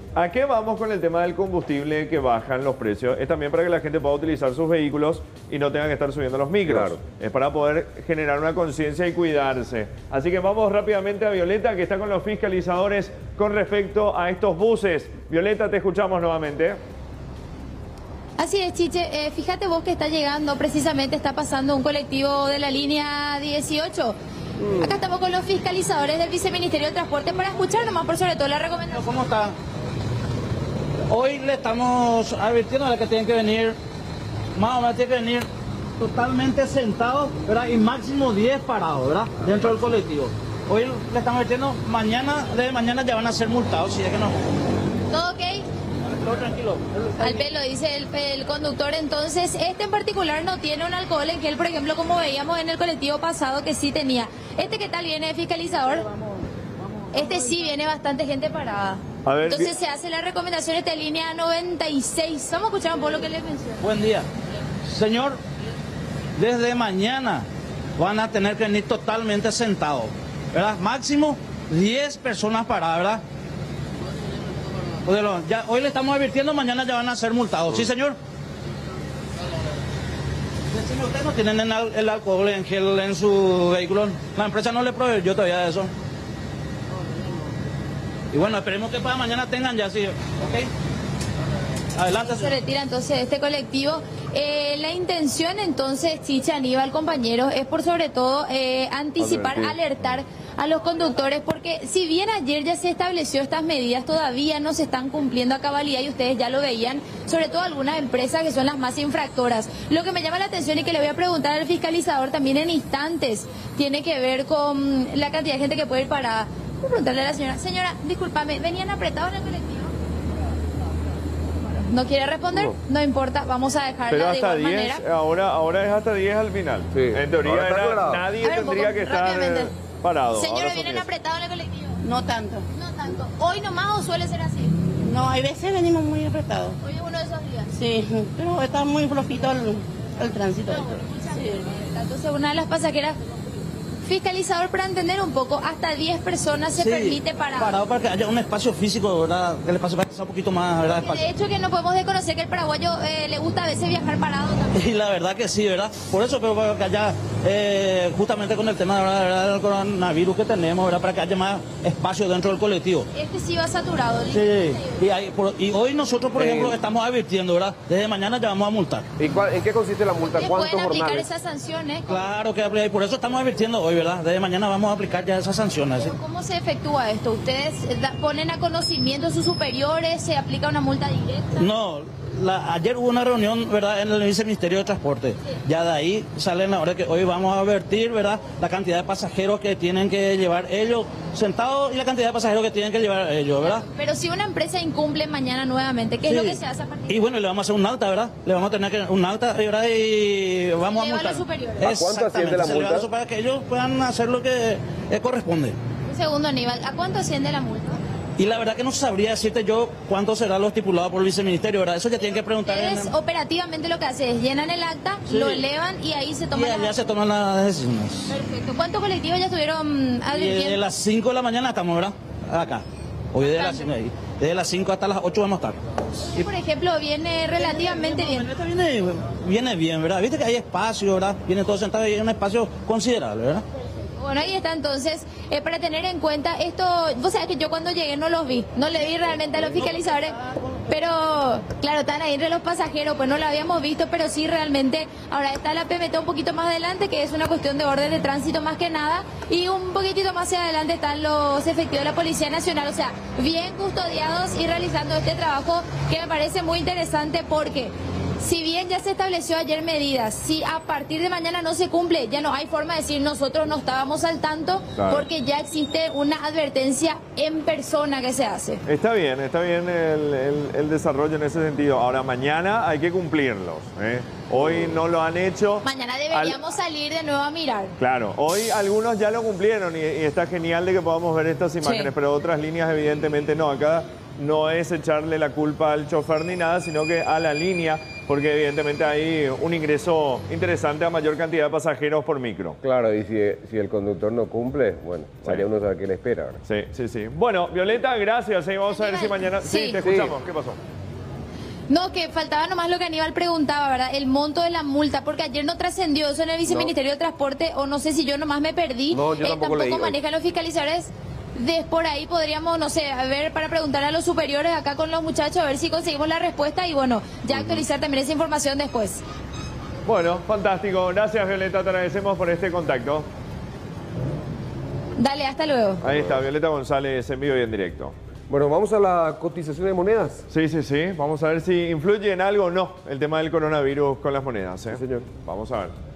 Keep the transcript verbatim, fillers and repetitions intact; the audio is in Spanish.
¿A qué vamos con el tema del combustible que bajan los precios? Es también para que la gente pueda utilizar sus vehículos y no tengan que estar subiendo los micros. Claro. Es para poder generar una conciencia y cuidarse. Así que vamos rápidamente a Violeta, que está con los fiscalizadores con respecto a estos buses. Violeta, te escuchamos nuevamente. Así es, Chiche. Eh, fíjate vos que está llegando, precisamente está pasando un colectivo de la línea dieciocho. Mm. Acá estamos con los fiscalizadores del Viceministerio de Transporte para escuchar nomás por sobre todo la recomendación. ¿Cómo está? Hoy le estamos advirtiendo a la que tienen que venir, más o menos tienen que venir totalmente sentados, ¿verdad? Y máximo diez parados, ¿verdad? Dentro del colectivo. Hoy le estamos advirtiendo, mañana, desde mañana ya van a ser multados, si es que no. ¿Todo ok? Todo tranquilo. Al pelo, dice el, el conductor. Entonces, este en particular no tiene un alcohol en gel, por ejemplo, como veíamos en el colectivo pasado que sí tenía. ¿Este qué tal viene, fiscalizador? Este sí viene bastante gente parada. A ver, entonces se hace la recomendación esta línea noventa y seis. Vamos a escuchar un poco lo que les menciono. Buen día. Señor, desde mañana van a tener que venir totalmente sentados, ¿verdad? Máximo diez personas paradas, ¿verdad? Ya, hoy le estamos advirtiendo, mañana ya van a ser multados. ¿Sí, señor? Decime, ¿ustedes no tienen el, el alcohol en gel en su vehículo? La empresa no le proveyó todavía eso. Y bueno, esperemos que para mañana tengan ya, sí. ¿Ok? Adelante. Se retira entonces este colectivo. Eh, la intención entonces, Chicha, Aníbal, compañeros, es por sobre todo eh, anticipar, alertar a los conductores, porque si bien ayer ya se estableció estas medidas, todavía no se están cumpliendo a cabalidad y ustedes ya lo veían, sobre todo algunas empresas que son las más infractoras. Lo que me llama la atención y que le voy a preguntar al fiscalizador también en instantes, tiene que ver con la cantidad de gente que puede ir parada. Voy a preguntarle a la señora, señora, discúlpame, ¿venían apretados en el colectivo? ¿No quiere responder? No, no importa, vamos a dejarla. Pero de hasta igual diez, manera. Ahora, ahora es hasta diez al final. Sí. En teoría era, nadie ver, tendría poco, que estar rápidamente. parado. Señora, Ahora ¿vienen son apretados en el colectivo? No tanto. No tanto. ¿Hoy nomás o suele ser así? No, hay veces venimos muy apretados. Hoy es uno de esos días. Sí, pero está muy flojito el, el tránsito. Sí. Entonces, una de las pasajeras, fiscalizador, para entender un poco, hasta diez personas se Sí, permite parar. Parado para que haya un espacio físico, ¿verdad? Que el espacio para que sea un poquito más, ¿verdad? Porque de hecho que no podemos desconocer que el paraguayo eh, le gusta a veces viajar parado también. Y la verdad que sí, ¿verdad? Por eso, pero para que haya, eh, justamente con el tema ¿verdad? del coronavirus que tenemos, ¿verdad? Para que haya más espacio dentro del colectivo. Este sí va saturado. Sí, y, hay, por, y hoy nosotros, por Eh. ejemplo, estamos advirtiendo, ¿verdad? Desde mañana ya vamos a multar. ¿Y cuál, en qué consiste la multa? Ustedes ¿Cuántos pueden aplicar jornales? esas sanciones. Claro que y por eso estamos advirtiendo hoy, ¿verdad? Desde mañana vamos a aplicar ya esas sanciones. ¿sí? ¿Cómo se efectúa esto? ¿Ustedes da, ponen a conocimiento a sus superiores? ¿Se aplica una multa directa? No, la, ayer hubo una reunión, ¿verdad? En el Viceministerio de Transporte. Sí. Ya de ahí salen ahora que hoy vamos a advertir, ¿verdad? La cantidad de pasajeros que tienen que llevar ellos sentados y la cantidad de pasajeros que tienen que llevar ellos, ¿verdad? Pero si una empresa incumple mañana nuevamente, ¿qué sí. es lo que se hace a partir de Y bueno, le vamos a hacer un alta, ¿verdad? Le vamos a tener que un alta, ¿verdad? Y vamos se a multar. A los superiores. ¿A cuánto asciende la multa? Eso para que ellos puedan hacer lo que eh, corresponde. Un segundo, Aníbal. ¿A cuánto asciende la multa? Y la verdad que no sabría decirte yo cuánto será lo estipulado por el viceministerio, ¿verdad? Eso ya tienen que preguntar. Ustedes en... operativamente lo que hacen es llenan el acta, sí. lo elevan y ahí se toman y allá las... se toman las decisiones. Perfecto. ¿Cuántos colectivos ya estuvieron advirtiendo? Desde las cinco de la mañana estamos, ¿verdad? Acá. Hoy desde las, desde las cinco hasta las ocho vamos a estar. Y por ejemplo, viene relativamente bien. Viene, viene bien, ¿verdad? Viste que hay espacio, ¿verdad? Viene todo sentado y hay un espacio considerable, ¿verdad? Bueno, ahí está entonces, eh, para tener en cuenta esto, vos sabés que yo cuando llegué no los vi, no le vi realmente a los fiscalizadores, pero claro, están ahí entre los pasajeros, pues no lo habíamos visto, pero sí realmente, ahora está la P M T un poquito más adelante, que es una cuestión de orden de tránsito más que nada, y un poquitito más hacia adelante están los efectivos de la Policía Nacional, o sea, bien custodiados y realizando este trabajo que me parece muy interesante porque... Si bien ya se estableció ayer medidas, si a partir de mañana no se cumple, ya no hay forma de decir nosotros no estábamos al tanto, claro. porque ya existe una advertencia en persona que se hace. Está bien, está bien el, el, el desarrollo en ese sentido. Ahora, mañana hay que cumplirlos. ¿eh? Hoy no lo han hecho. Mañana deberíamos Al... salir de nuevo a mirar. Claro, hoy algunos ya lo cumplieron y, y está genial de que podamos ver estas imágenes, sí. pero otras líneas evidentemente no. Acá no es echarle la culpa al chofer ni nada, sino que a la línea porque evidentemente hay un ingreso interesante a mayor cantidad de pasajeros por micro. Claro, y si, si el conductor no cumple, bueno, Sí. vaya uno a saber qué le espera, ¿verdad? Sí, sí, sí. Bueno, Violeta, gracias. eh, Vamos a ver si mañana... Sí, Sí. te escuchamos. ¿Qué pasó? No, que faltaba nomás lo que Aníbal preguntaba, ¿verdad? El monto de la multa, porque ayer no trascendió eso en el Viceministerio de Transporte, o no sé si yo nomás me perdí. No, yo Eh, tampoco leí hoy. manejan los fiscalizadores. De por ahí podríamos, no sé, a ver, para preguntar a los superiores acá con los muchachos, a ver si conseguimos la respuesta y bueno, ya actualizar también esa información después. Bueno, fantástico. Gracias, Violeta. Te agradecemos por este contacto. Dale, hasta luego. Ahí está, Violeta González en vivo y en directo. Bueno, vamos a la cotización de monedas. Sí, sí, sí. Vamos a ver si influye en algo o no el tema del coronavirus con las monedas. ¿eh? Sí, señor. Vamos a ver.